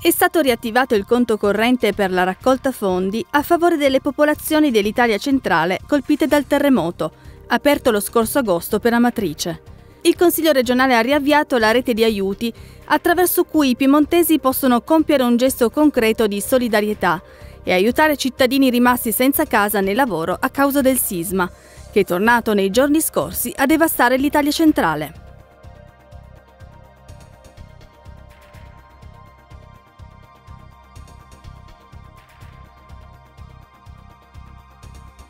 È stato riattivato il conto corrente per la raccolta fondi a favore delle popolazioni dell'Italia centrale colpite dal terremoto, aperto lo scorso agosto per Amatrice. Il Consiglio regionale ha riavviato la rete di aiuti attraverso cui i piemontesi possono compiere un gesto concreto di solidarietà e aiutare cittadini rimasti senza casa né lavoro a causa del sisma, che è tornato nei giorni scorsi a devastare l'Italia centrale.